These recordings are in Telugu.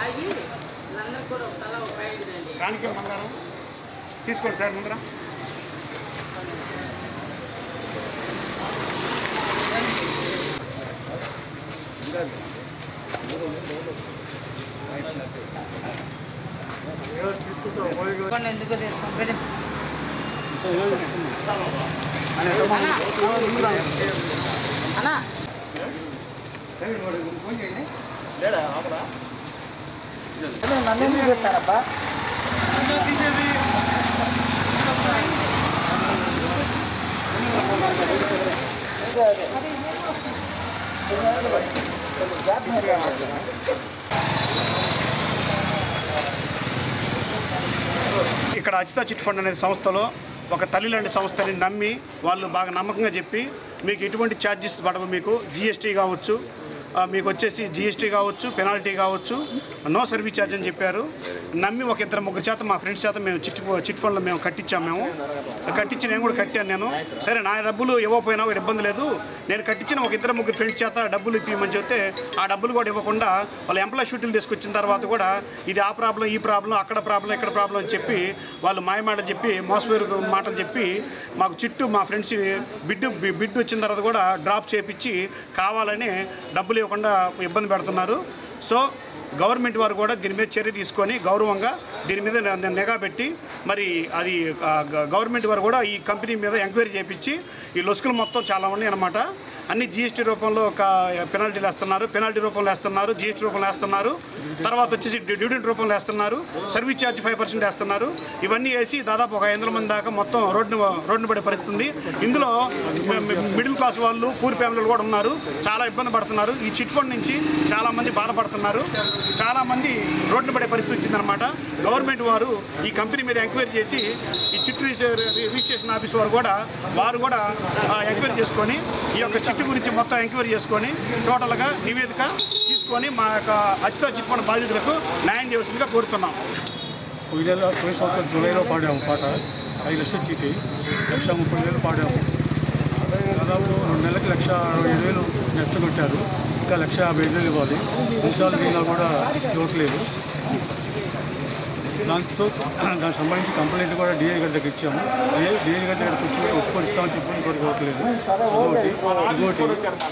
దానికి మందరం తీసుకోండి సార్ ముందర. ఎందుకు తీసుకుంటే అన్నా నన్ను పెట్టారబ్బా ఇక్కడ అచిత చిట్ ఫండ్ అనే సంస్థలో ఒక తల్లి లాంటి సంస్థని నమ్మి వాళ్ళు బాగా నమ్మకంగా చెప్పి మీకు ఎటువంటి ఛార్జెస్ పడవు, మీకు జిఎస్టీ కావచ్చు, మీకు వచ్చేసి జిఎస్టీ కావచ్చు, పెనాల్టీ కావచ్చు, నో సర్వీస్ ఛార్జ్ అని చెప్పారు. నమ్మి ఒక ఇద్దరు ముగ్గురు చేత మా ఫ్రెండ్స్ చేత మేము చిట్ ఫండ్లో మేము కట్టించాము. కట్టించి నేను కూడా కట్టాను. నేను సరే నా డబ్బులు ఇవ్వకపోయినా కూడా ఇబ్బంది లేదు, నేను కట్టించిన ఒక ఇద్దరు ముగ్గురు ఫ్రెండ్స్ చేత డబ్బులు ఇప్పిమని చెప్తే ఆ డబ్బులు కూడా ఇవ్వకుండా వాళ్ళ ఎంప్లాయ్ షూటీలు తీసుకొచ్చిన తర్వాత కూడా ఇది ఆ ప్రాబ్లం ఈ ప్రాబ్లం అక్కడ ప్రాబ్లం ఇక్కడ ప్రాబ్లం అని చెప్పి వాళ్ళు మాయమాటలు చెప్పి మోసపేరు మాటలు చెప్పి మాకు చిట్టు మా ఫ్రెండ్స్ బిడ్డు వచ్చిన తర్వాత కూడా డ్రాప్ చేయించి కావాలని డబ్బులు ఇవ్వకుండా ఇబ్బంది పెడుతున్నారు. సో గవర్నమెంట్ వారు కూడా దీని మీద చర్య తీసుకొని గౌరవంగా దీని మీద నిఘా పెట్టి మరి అది గవర్నమెంట్ వారు కూడా ఈ కంపెనీ మీద ఎంక్వైరీ చేయించి ఈ లొసుకులు మొత్తం చాలా ఉన్నాయి అన్నమాట. అన్ని జిఎస్టీ రూపంలో ఒక పెనాల్టీలు వేస్తున్నారు, జిఎస్టీ రూపంలో వేస్తున్నారు, తర్వాత వచ్చేసి డ్యూటీ రూపంలో వేస్తున్నారు, సర్వీస్ ఛార్జ్ 5% వేస్తున్నారు. ఇవన్నీ వేసి దాదాపు ఒక 500 మంది దాకా మొత్తం రోడ్డున పడే పరిస్థితి ఉంది. ఇందులో మిడిల్ క్లాస్ వాళ్ళు, పూర్ ఫ్యామిలీలు కూడా ఉన్నారు, చాలా ఇబ్బంది పడుతున్నారు. ఈ చిట్ ఫండ్ నుంచి చాలామంది బాధపడుతున్నారు, చాలామంది రోడ్డున పడే పరిస్థితి వచ్చిందనమాట. గవర్నమెంట్ వారు ఈ కంపెనీ మీద ఎంక్వైరీ చేసి ఈ చిట్ రిజిస్ట్రేషన్ ఆఫీస్ వారు కూడా ఎంక్వైరీ చేసుకొని ఈ యొక్క చిట్టు గురించి మొత్తం ఎంక్వైరీ చేసుకొని టోటల్గా నివేదిక తీసుకొని మా యొక్క అచిత చిట్ ఫండ్ బాధితులకు న్యాయం చేయవలసిందిగా కోరుతున్నాం. పోయిన సంవత్సరం జూలైలో పాడాము పాట 5 లక్షల చీటీ 1,30,000 పాడాము. దాదాపు 2 నెలలకు 1,67,000 నష్టం కొట్టారు. ఇంకా 1,55,000 ఇవ్వాలి. నిమిషాలు దీనిలో కూడా ఇవ్వట్లేదు. దానికి సంబంధించి కంప్లైంట్ కూడా డిఐ గారి దగ్గర ఇచ్చాము. డిఐ గారి దగ్గర కూర్చొని ఒప్పుకొని ఇస్తామని చెప్పి ఇంకోటి ఇవ్వట్లేదు. ఇంకోటి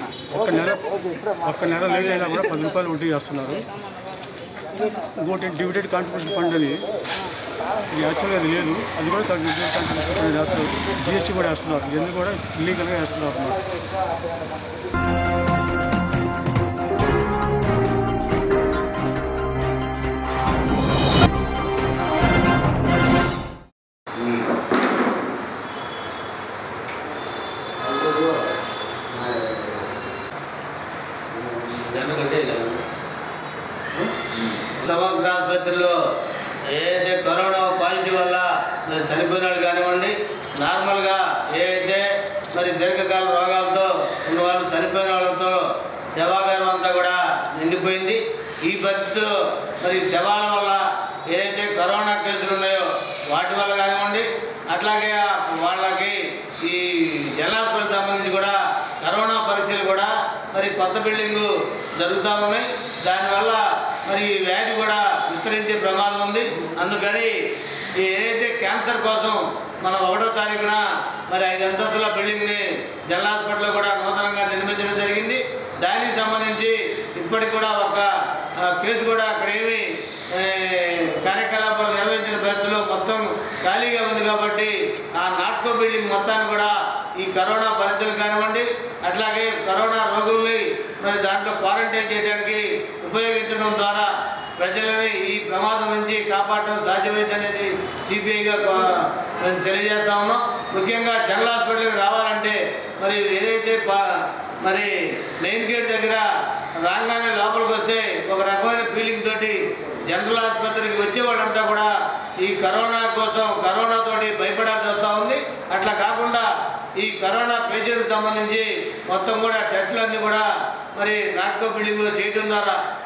ఒక్క నెల లేట్ అయినా కూడా 10 రూపాయలు వడ్డీ చేస్తున్నారు. ఇంకోటి డివిడెండ్ కాంట్రిబ్యూషన్ ఫండ్ అని యాక్చువల్గా అది లేదు, అది కూడా డివిడెండ్ కాంట్రిబ్యూషన్ ఫండ్ వేస్తారు. జిఎస్టీ కూడా వేస్తున్నారు. ఇవన్నీ కూడా ఇల్లీగల్గా వేస్తున్నారు. సమగ్ర ఆసుపత్రిలో ఏదైతే కరోనా పాజిటివ్ వల్ల చనిపోయిన వాళ్ళు కానివ్వండి, నార్మల్గా ఏదైతే మరి దీర్ఘకాల రోగాలతో ఉన్న వాళ్ళు చనిపోయిన వాళ్ళతో శవాగారం అంతా కూడా నిండిపోయింది. ఈ పరిస్థితిలో మరి శవాల వల్ల ఏదైతే కరోనా కేసులు ఉన్నాయో వాటి వల్ల కానివ్వండి, అట్లాగే వాళ్ళకి ఈ జలాసులకు సంబంధించి కూడా కరోనా పరీక్షలు కూడా మరి కొత్త బిల్డింగు జరుగుతూ ఉన్నాయి. దానివల్ల మరి ఈ వ్యాధి కూడా విస్తరించే ప్రమాదం ఉంది. అందుకని ఏదైతే క్యాన్సర్ కోసం మనం 1వ తారీఖున మరి 5 అంతస్తుల బిల్డింగ్ని జనరల్ హాస్పిటల్లో కూడా నూతనంగా నిర్మించడం జరిగింది. దానికి సంబంధించి ఇప్పటికి కూడా ఒక కేసు కూడా అక్కడ ఏమి కార్యకలాపాలు నిర్వహించిన పరిస్థితుల్లో మొత్తం ఖాళీగా ఉంది. కాబట్టి ఆ నాట్కో బిల్డింగ్ మొత్తాన్ని కూడా ఈ కరోనా పరీక్షలు కానివ్వండి, అట్లాగే కరోనా రోగుల్ని మరి దాంట్లో క్వారంటైన్ చేయడానికి ఉపయోగించడం ద్వారా ప్రజలని ఈ ప్రమాదం నుంచి కాపాడటం సాధ్యమైంది అనేది సిబిఐగా తెలియజేస్తా ఉన్నాం. ముఖ్యంగా జనరల్ హాస్పిటల్కి రావాలంటే మరి ఏదైతే మరి మెయిన్ గేట్ దగ్గర రాగానే లోపలికి వస్తే ఒక రకమైన ఫీలింగ్ తోటి జనరల్ ఆసుపత్రికి వచ్చే వాళ్ళంతా కూడా ఈ కరోనా కోసం కరోనాతోటి భయపడాల్సి వస్తూ ఉంది. అట్లా కాకుండా ఈ కరోనా పేషెంట్కి సంబంధించి మొత్తం కూడా టెస్టులన్నీ కూడా మరి నాట్కో బిల్డింగ్లో చేయడం ద్వారా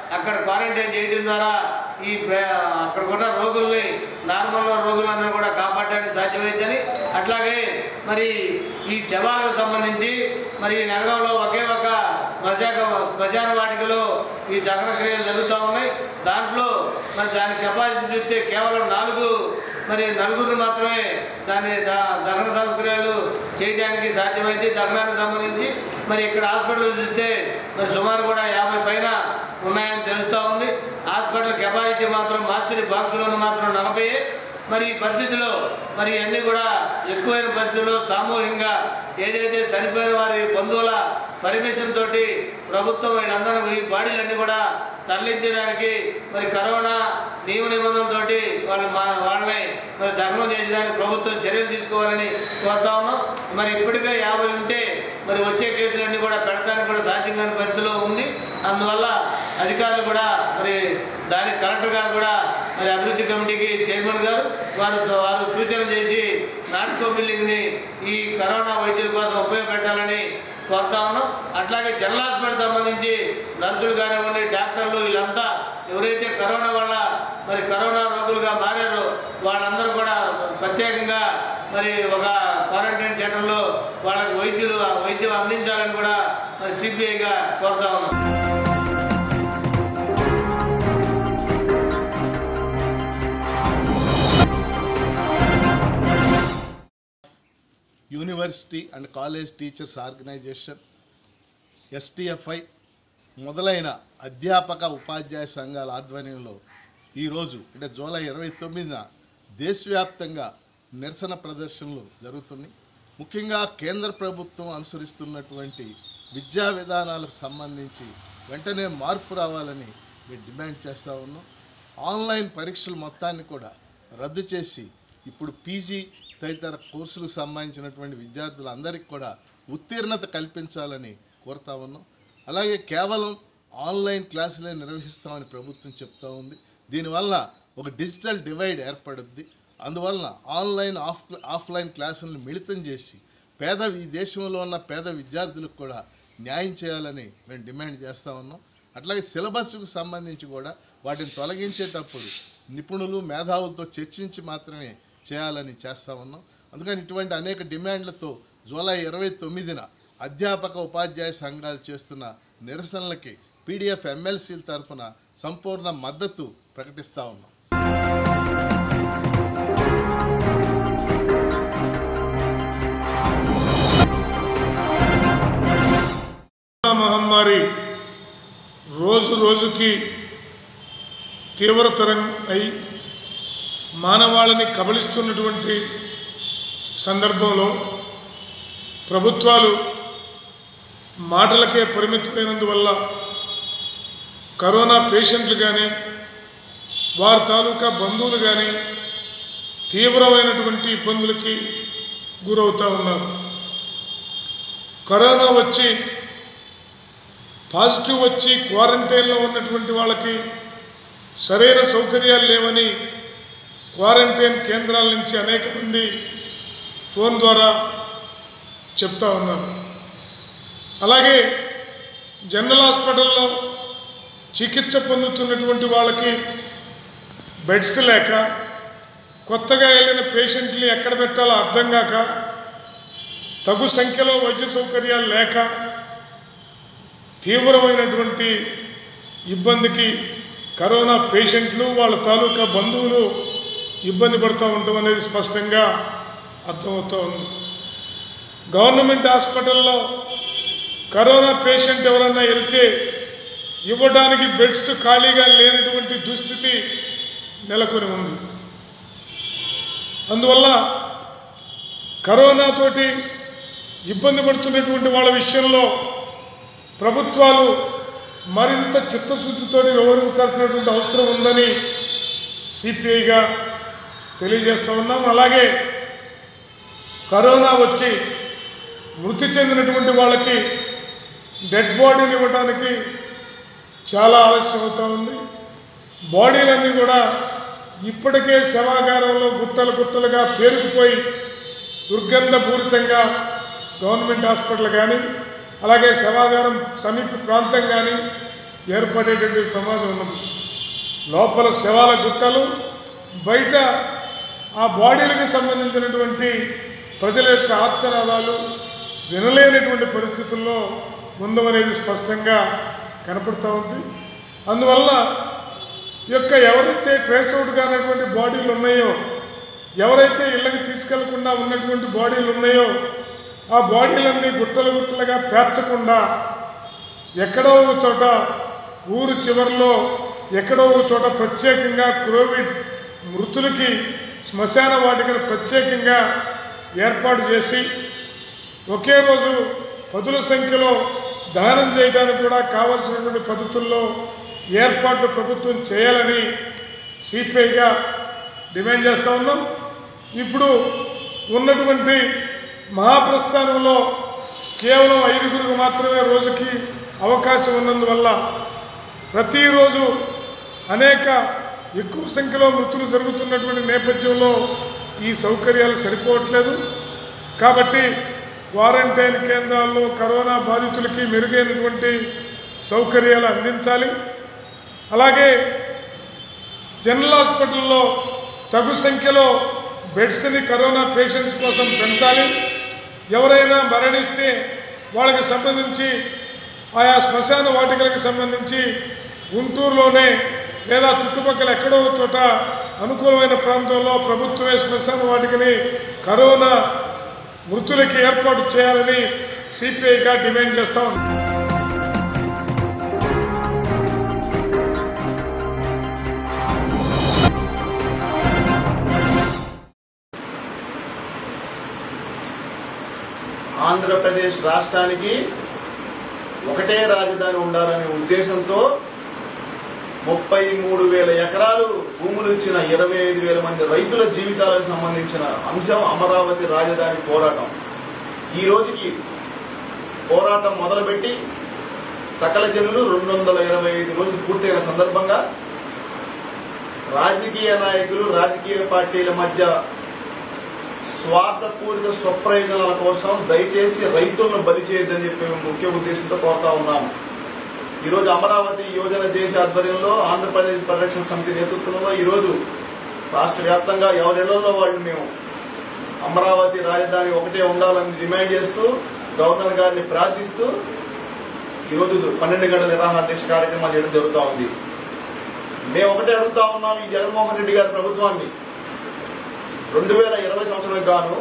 అక్కడ క్వారంటైన్ చేయడం ద్వారా అక్కడ ఉన్న రోగుల్ని నార్మల్గా రోగులందరూ కూడా కాపాడడానికి సాధ్యమైందని, అట్లాగే మరి ఈ శవాలకు సంబంధించి మరి ఈ నగరంలో ఒకే ఒక శ్మశాన వాటికలో ఈ దహన క్రియలు జరుగుతూ ఉన్నాయి. దాంట్లో మరి దాని కెపాసిటీ చూస్తే కేవలం నలుగురిని మాత్రమే దాని దహన సంస్కరణలు చేయడానికి సాధ్యమైంది. దహనానికి సంబంధించి మరి ఇక్కడ హాస్పిటల్ చూస్తే మరి సుమారు కూడా 50 పైన ఉన్నాయని తెలుస్తూ ఉంది. హాస్పిటల్ కెపాసిటీ మాత్రం మార్చి బాక్సులను మాత్రం 40. మరి ఈ పరిస్థితిలో మరి అన్నీ కూడా ఎక్కువైన పరిస్థితుల్లో సామూహికంగా ఏదైతే చనిపోయిన వారి బంధువుల పర్మిషన్ తోటి ప్రభుత్వం వీళ్ళందరూ ఈ బాడీలన్నీ కూడా తరలించేదానికి మరి కరోనా నియమ నిబంధనలతోటి వాళ్ళని మరి దహనం చేసేదానికి ప్రభుత్వం చర్యలు తీసుకోవాలని కోరుతా ఉన్నాం. మరి ఇప్పటికే 50 ఉంటే మరి వచ్చే కేసులన్నీ కూడా పెడతానికి కూడా సాధ్యం కాని పరిస్థితిలో ఉంది. అందువల్ల అధికారులు కూడా మరి దానికి కలెక్టర్ గారు కూడా మరి అభివృద్ధి కమిటీకి చైర్మన్ గారు వారు సూచన చేసి నాటకో బిల్డింగ్ని ఈ కరోనా వైద్యుల కోసం ఉపయోగపెట్టాలని కోరుతా ఉన్నాం. అట్లాగే జనరల్ హాస్పిటల్ సంబంధించి నర్సులు కానివ్వండి, డాక్టర్లు వీళ్ళంతా ఎవరైతే కరోనా వల్ల మరి కరోనా రోగులుగా మారారో వాళ్ళందరూ కూడా ప్రత్యేకంగా మరి ఒక క్వారంటైన్ సెంటర్లో వాళ్ళకి వైద్యం అందించాలని కూడా మరి సిబిఐగా కోరుతా ఉన్నాం. University and college teachers organization, STFI మొదలైన అధ్యాపక ఉపాధ్యాయ సంఘాల ఆధ్వర్యంలో ఈరోజు అంటే జూలై 29న దేశవ్యాప్తంగా నిరసన ప్రదర్శనలు జరుగుతున్నాయి. ముఖ్యంగా కేంద్ర ప్రభుత్వం అనుసరిస్తున్నటువంటి విద్యా విధానాలకు సంబంధించి వెంటనే మార్పు రావాలని మేము డిమాండ్ చేస్తూ ఉన్నాం. ఆన్లైన్ పరీక్షలు మొత్తాన్ని కూడా రద్దు చేసి ఇప్పుడు పీజీ తదితర కోర్సులకు సంబంధించినటువంటి విద్యార్థులందరికీ కూడా ఉత్తీర్ణత కల్పించాలని కోరుతా ఉన్నాం. అలాగే కేవలం ఆన్లైన్ క్లాసులే నిర్వహిస్తామని ప్రభుత్వం చెప్తా ఉంది. దీనివల్ల ఒక డిజిటల్ డివైడ్ ఏర్పడుద్ది. అందువలన ఆన్లైన్ ఆఫ్లైన్ క్లాసులను మిళితం చేసి ఈ దేశంలో ఉన్న పేద విద్యార్థులకు కూడా న్యాయం చేయాలని మేము డిమాండ్ చేస్తూ ఉన్నాం. అట్లాగే సిలబస్కు సంబంధించి కూడా వాటిని తొలగించేటప్పుడు నిపుణులు మేధావులతో చర్చించి మాత్రమే చేయాలని చేస్తూ ఉన్నాం. అందుకని ఇటువంటి అనేక డిమాండ్లతో జూలై 29న అధ్యాపక ఉపాధ్యాయ సంఘాలు చేస్తున్న నిరసనలకి పీడీఎఫ్ ఎమ్మెల్సీల తరఫున సంపూర్ణ మద్దతు ప్రకటిస్తూ ఉన్నాం. మహమ్మారి రోజు రోజుకి తీవ్రతరం అయి మానవాళిని కబళిస్తున్నటువంటి సందర్భంలో ప్రభుత్వాలు మాటలకే పరిమితమైనందువల్ల కరోనా పేషెంట్లు కానీ వారి తాలూకా బంధువులు కానీ తీవ్రమైనటువంటి ఇబ్బందులకి గురవుతూ ఉన్నారు. కరోనా వచ్చి పాజిటివ్ వచ్చి క్వారంటైన్లో ఉన్నటువంటి వాళ్ళకి సరైన సౌకర్యాలు లేవని క్వారంటైన్ కేంద్రాల నుంచి అనేక మంది ఫోన్ ద్వారా చెప్తా ఉన్నారు. అలాగే జనరల్ హాస్పిటల్లో చికిత్స పొందుతున్నటువంటి వాళ్ళకి బెడ్స్ లేక కొత్తగా వెళ్ళిన పేషెంట్ని ఎక్కడ పెట్టాలో అర్థం కాక తగు సంఖ్యలో వైద్య సౌకర్యాలు లేక తీవ్రమైనటువంటి ఇబ్బందికి కరోనా పేషెంట్లు వాళ్ళ తాలూకా బంధువులు ఇబ్బంది పడుతూ ఉండటం అనేది స్పష్టంగా అర్థమవుతూ ఉంది. గవర్నమెంట్ హాస్పిటల్లో కరోనా పేషెంట్ ఎవరన్నా వెళ్తే ఇవ్వడానికి బెడ్స్ ఖాళీగా లేనటువంటి దుస్థితి నెలకొని ఉంది. అందువల్ల కరోనాతోటి ఇబ్బంది పడుతున్నటువంటి వాళ్ళ విషయంలో ప్రభుత్వాలు మరింత చిత్తశుద్ధితో వ్యవహరించాల్సినటువంటి అవసరం ఉందని సిపిఐగా తెలియజేస్తూ ఉన్నాం. అలాగే కరోనా వచ్చి మృతి చెందినటువంటి వాళ్ళకి డెడ్ బాడీని ఇవ్వడానికి చాలా ఆలస్యం అవుతూ ఉంది. బాడీలన్నీ కూడా ఇప్పటికే శవాగారంలో గుట్టలుగా పేరుకుపోయి దుర్గంధపూరితంగా గవర్నమెంట్ హాస్పిటల్ కానీ అలాగే శవాగారం సమీప ప్రాంతం కానీ ఏర్పడేటువంటి ప్రమాదం ఉన్నది. లోపల శవాల గుట్టలు, బయట ఆ బాడీలకు సంబంధించినటువంటి ప్రజల యొక్క ఆర్తనాదాలు వినలేనటువంటి పరిస్థితుల్లో ఉందనేది స్పష్టంగా కనపడుతూ ఉంది. అందువల్ల ఎవరైతే ట్రేస్ అవుట్ కానటువంటి బాడీలు ఉన్నాయో, ఎవరైతే ఇళ్ళకి తీసుకెళ్లకుండా ఉన్నటువంటి బాడీలు ఉన్నాయో, ఆ బాడీలన్నీ గుట్టలుగా పేర్చకుండా ఎక్కడో ఒక చోట ఊరు చివరిలో ఎక్కడో ఒక చోట ప్రత్యేకంగా కోవిడ్ మృతులకి శ్మశాన వాటికను ప్రత్యేకంగా ఏర్పాటు చేసి ఒకే రోజు పదుల సంఖ్యలో దహనం చేయడానికి కూడా కావాల్సినటువంటి పద్ధతుల్లో ఏర్పాట్లు ప్రభుత్వం చేయాలని సిపిఐగా డిమాండ్ చేస్తూ ఉన్నాం. ఇప్పుడు ఉన్నటువంటి మహాప్రస్థానంలో కేవలం 5గురికి మాత్రమే రోజుకి అవకాశం ఉన్నందువల్ల ప్రతిరోజు ఎక్కువ సంఖ్యలో మృతులు జరుగుతున్నటువంటి నేపథ్యంలో ఈ సౌకర్యాలు సరిపోవట్లేదు. కాబట్టి క్వారంటైన్ కేంద్రాల్లో కరోనా బాధితులకి మెరుగైనటువంటి సౌకర్యాలు అందించాలి. అలాగే జనరల్ హాస్పిటల్లో తగు సంఖ్యలో బెడ్స్ని కరోనా పేషెంట్స్ కోసం పెంచాలి. ఎవరైనా మరణిస్తే వాళ్ళకి సంబంధించి ఆయా శ్మశాన వాటికలకు సంబంధించి గుంటూరులోనే లేదా చుట్టుపక్కల ఎక్కడో చోట అనుకూలమైన ప్రాంతంలో ప్రభుత్వమే శ్మశాన వాటికని కరోనా మృతులకి ఏర్పాటు చేయాలని సిపిఐగా డిమాండ్ చేస్తా ఉన్నాం. ఆంధ్రప్రదేశ్ రాష్ట్రానికి ఒకటే రాజధాని ఉండాలనే ఉద్దేశంతో 33,000 ఎకరాలు భూములు ఇచ్చిన 25,000 మంది రైతుల జీవితాలకు సంబంధించిన అంశం అమరావతి రాజధాని పోరాటం. ఈ రోజుకి పోరాటం మొదలుపెట్టి సకల జనులు 225 రోజులు పూర్తయిన సందర్భంగా రాజకీయ నాయకులు, రాజకీయ పార్టీల మధ్య స్వార్థపూరిత స్వప్రయోజనాల కోసం దయచేసి రైతులను బలి చేయొద్దని చెప్పి ముఖ్య ఉద్దేశంతో కోరుతా ఉన్నాము. ఈరోజు అమరావతి యోజన చేసే ఆధ్వర్యంలో ఆంధ్రప్రదేశ్ పరిరక్షణ సమితి నేతృత్వంలో ఈరోజు రాష్ట్ర వ్యాప్తంగా ఎవరిళ్లలో వాళ్ళు మేము అమరావతి రాజధాని ఒకటే ఉండాలని డిమాండ్ చేస్తూ గవర్నర్ గారిని ప్రార్థిస్తూ ఈరోజు 12 గంటల నిరాహార దీక్ష కార్యక్రమాలు చేయడం జరుగుతూ ఉంది. మేము ఒకటే అడుగుతా ఉన్నాం, ఈ జగన్మోహన్ రెడ్డి గారి ప్రభుత్వాన్ని 2020 సంవత్సరానికి గాను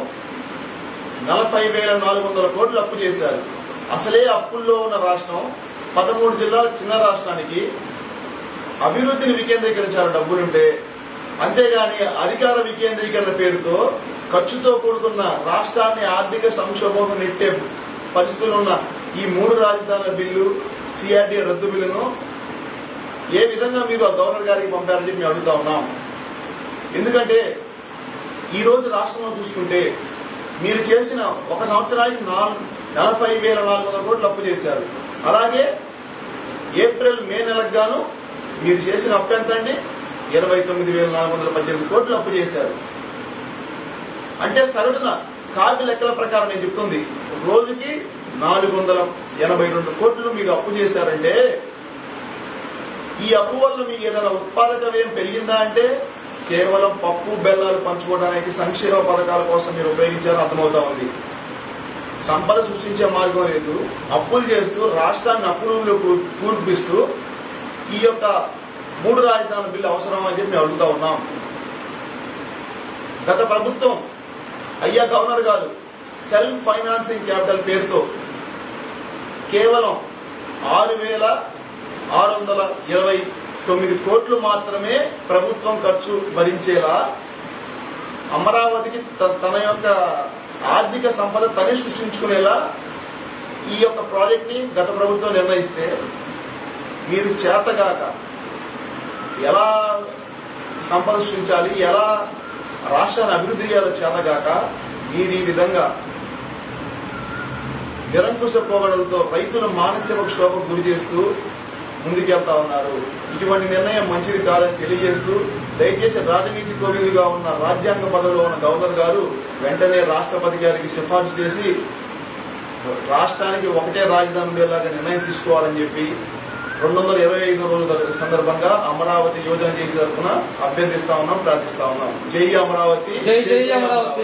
40,400 కోట్లు అప్పు చేశారు. అసలే అప్పుల్లో ఉన్న రాష్ట్రం 13 జిల్లాల చిన్న రాష్ట్రానికి అభివృద్ధిని వికేంద్రీకరించారు డబ్బులుంటే, అంతేగాని అధికార వికేంద్రీకరణ పేరుతో ఖర్చుతో కూడుకున్న రాష్ట్రాన్ని ఆర్థిక సంక్షోభం నెట్టే పరిస్థితులు ఉన్న ఈ 3 రాజధానుల బిల్లు, సిఆర్డీ రద్దు బిల్లును ఏ విధంగా మీరు గవర్నర్ గారికి పంపారని చెప్పి మేము అడుగుతా ఉన్నాం. ఎందుకంటే ఈ రోజు రాష్ట్రంలో చూసుకుంటే మీరు చేసిన ఒక సంవత్సరానికి 40,400 కోట్లు అప్పు చేశారు. అలాగే ఏప్రిల్, మే నెలకు గాను మీరు చేసిన అప్పు ఎంత అండి? 29,418 కోట్లు అప్పు చేశారు. అంటే సగటున కాపీ లెక్కల ప్రకారం నేను చెప్తుంది రోజుకి 482 కోట్లు మీరు అప్పు చేశారంటే ఈ అప్పు వల్ల మీకు ఏదైనా ఉత్పాదక వ్యయం పెరిగిందా అంటే కేవలం పప్పు బెల్లాలు పంచుకోవడానికి సంక్షేమ పథకాల కోసం మీరు ఉపయోగించారని అర్థమవుతా ఉంది. సంపద సృష్టించే మార్గం లేదు. అప్పులు చేస్తూ రాష్ట్రాన్ని అప్పులు కూర్పిస్తూ ఈ యొక్క 3 రాజధానుల బిల్లు అవసరం అని చెప్పి మేము అడుగుతా ఉన్నాం. గత ప్రభుత్వం అయ్యా గవర్నర్ గారు సెల్ఫ్ ఫైనాన్సింగ్ క్యాపిటల్ పేరుతో కేవలం 6,629 కోట్లు మాత్రమే ప్రభుత్వం ఖర్చు భరించేలా అమరావతికి తన యొక్క ఆర్థిక సంపద తనే సృష్టించుకునేలా ఈ యొక్క ప్రాజెక్ట్ ని గత ప్రభుత్వం నిర్ణయిస్తే మీరు చేతగాక ఎలా సంపద సృష్టించాలి, ఎలా రాష్ట్రాన్ని అభివృద్ధి చేయాలో చేతగాక మీరు ఈ విధంగా నిరంకుశ పోగడలతో రైతుల మానసిక క్షోభకు గురి చేస్తూ ముందుకెళ్తా ఉన్నారు. ఇటువంటి నిర్ణయం మంచిది కాదని తెలియజేస్తూ దయచేసి రాజనీతి కోవిదుగా ఉన్న రాజ్యాంగ పదవిలో ఉన్న గవర్నర్ గారు వెంటనే రాష్ట్రపతి గారికి సిఫార్సు చేసి రాష్ట్రానికి ఒకటే రాజధాని ఉండేలాగా నిర్ణయం తీసుకోవాలని చెప్పి 225వ రోజు సందర్భంగా అమరావతి యోజన చేసే తరఫున అభ్యర్థిస్తా ఉన్నాం, ప్రార్థిస్తా ఉన్నాం. జై అమరావతి, జై జై అమరావతి.